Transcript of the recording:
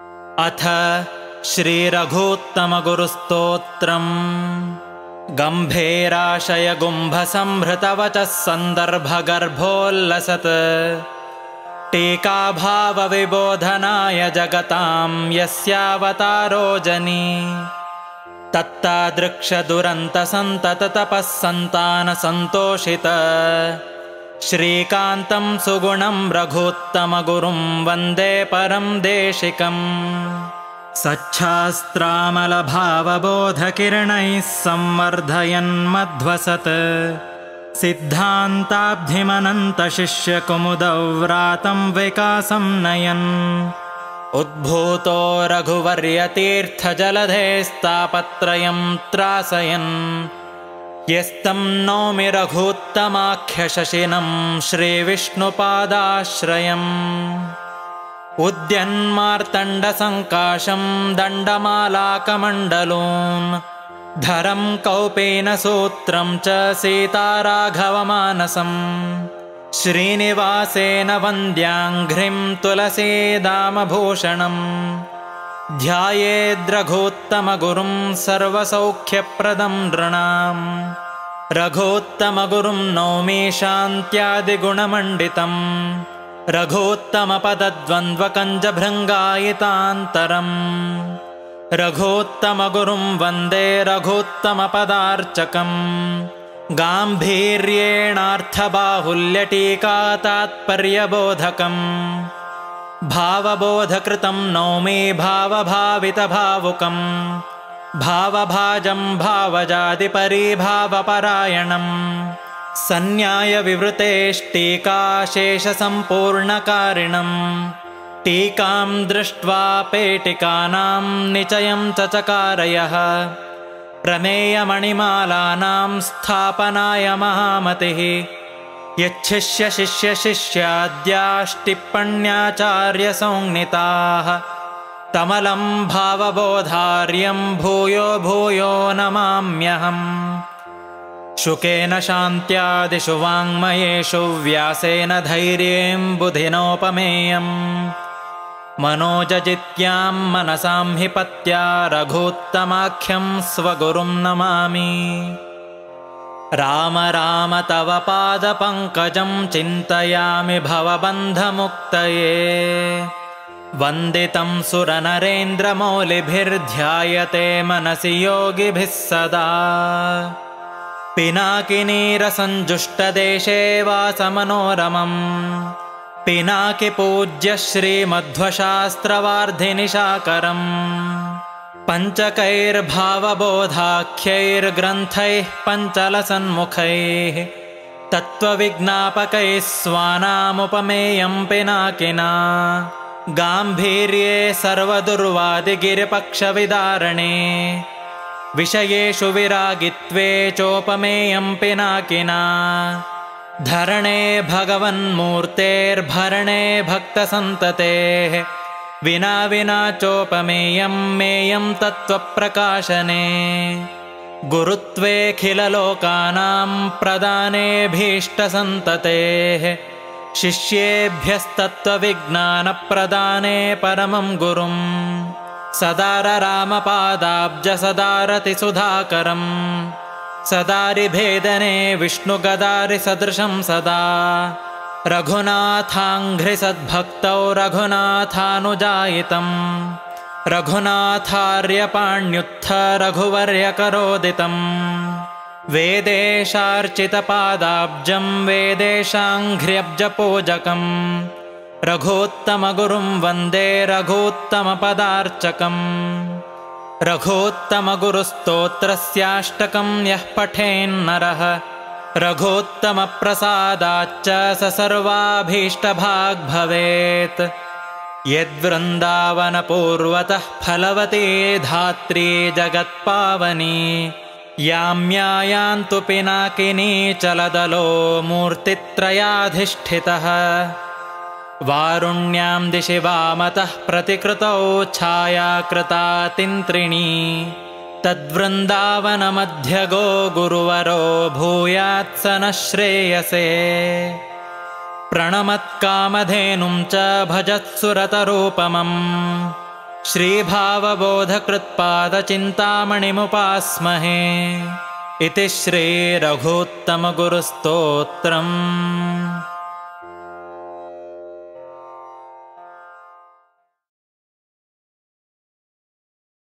अथ श्रीरघूत्तमगुरुस्तोत्रम्। गम्भीराशयगुम्भसंहृतवचः सन्दर्भगर्भोल्लसत् टीकाभावविबोधनाय जगतां यस्यावतारो जनी। तत्तादृक्षदुरन्तसन्तततपः सन्तानसन्तोषित श्रीकान्तं सुगुणं रघूत्तमगुरुं वन्दे परं देशिकम्। सच्छास्त्रामलभावबोधकिरणैः संवर्धयन्मध्वसत् सिद्धान्ताब्धिमनन्तशिष्यकुमुदौ व्रातं विकासं नयन्। उद्भूतो रघुवर्यतीर्थजलधेस्तापत्रयं त्रासयन् यस्तं नौमि रघूत्तमाख्यशशिनं श्रीविष्णुपादाश्रयम्। उद्यन्मार्तण्डसङ्काशं दण्डमालाकमण्डलून् धरं कौपेनसूत्रं च सीताराघवमानसम्। श्रीनिवासेन वन्द्याङ्घ्रिं तुलसीदामभूषणम् ध्यायेद्रघूत्तमगुरुं सर्वसौख्यप्रदं नृणाम्। रघूत्तमगुरुं नौमि शान्त्यादिगुणमण्डितम् रघूत्तमपदद्वन्द्वकञ्जभृङ्गायितान्तरम्। रघूत्तमगुरुं वन्दे रघूत्तमपदार्चकम् गाम्भीर्येणार्थबाहुल्यटीकातात्पर्यबोधकम्। भावबोधकृतं नौमि भावभावितभावुकम् भावभाजं भावजादिपरीभावपरायणम्। सन्न्यायविवृतेष्टीकाशेषसम्पूर्णकारिणम् टीकां दृष्ट्वा पेटिकानां निचयं च चकारयः। प्रमेयमणिमालानां स्थापनाय महामतिः यच्छिष्यशिष्यशिष्याद्याष्टिप्पण्याचार्यसंज्ञिताः तमलं भावबोधार्यं भूयो भूयो नमाम्यहम्। शुकेन शान्त्यादिषु वाङ्मयेषु व्यासेन धैर्येण बुधिनोपमेयम्। मनोजजित्यां मनसां हि पत्या रघूत्तमाख्यं स्वगुरुं नमामि। राम राम तव पादपङ्कजं चिन्तयामि भवबन्धमुक्तये। वन्दितं सुरनरेन्द्रमौलिभिर्ध्यायते मनसि योगिभिः सदा। पिनाकिनीरसञ्जुष्टदेशे वासमनोरमम् पिनाकिपूज्य श्रीमध्वशास्त्रवार्धिनिशाकरम्। पञ्चकैर्भावबोधाख्यैर्ग्रन्थैः पञ्चलसन्मुखैः तत्त्वविज्ञापकैः स्वानामुपमेयं पिनाकिना। गाम्भीर्ये सर्वदुर्वादिगिरिपक्षविदारणे विषयेषु विरागित्वे चोपमेयं पिनाकिना। धरणे भगवन्मूर्तेर्भरणे भक्तसन्ततेः विना विना चोपमेयं मेयं तत्त्वप्रकाशने। गुरुत्वेऽखिललोकानां प्रदानेऽभीष्टसन्ततेः शिष्येभ्यस्तत्त्वविज्ञानप्रदाने परमं गुरुम्। सदाररामपादाब्जसदारतिसुधाकरम् सदारिभेदने विष्णुगदारिसदृशं सदा। रघुनाथाङ्घ्रिसद्भक्तौ रघुनाथानुजायितं रघुनाथार्यपाण्युत्थ रघुवर्यकरोदितं। वेदेशार्चितपादाब्जं वेदेशाङ्घ्र्यब्जपूजकम् रघूत्तमगुरुं वन्दे रघूत्तमपदार्चकम्। रघूत्तमगुरुस्तोत्रस्याष्टकं यः पठेन्नरः रघूत्तमप्रसादाच्च स सर्वाभीष्टभाग् भवेत्। यद्वृन्दावनपूर्वतः फलवती धात्री जगत्पावनी याम्यायान्तु पिनाकिनी चलदलो मूर्तित्रयाधिष्ठितः। वारुण्यां दिशि वामतः प्रतिकृतौ छायाकृता तिन्त्रिणी तद्वृन्दावनमध्यगो गुरुवरो भूयात्स नः श्रेयसे। प्रणमत्कामधेनुं च भजत्सुरतरूपमम् श्रीभावबोधकृत्पादचिन्तामणिमुपास्महे इति श्रीरघूत्तमगुरुस्तोत्रम्।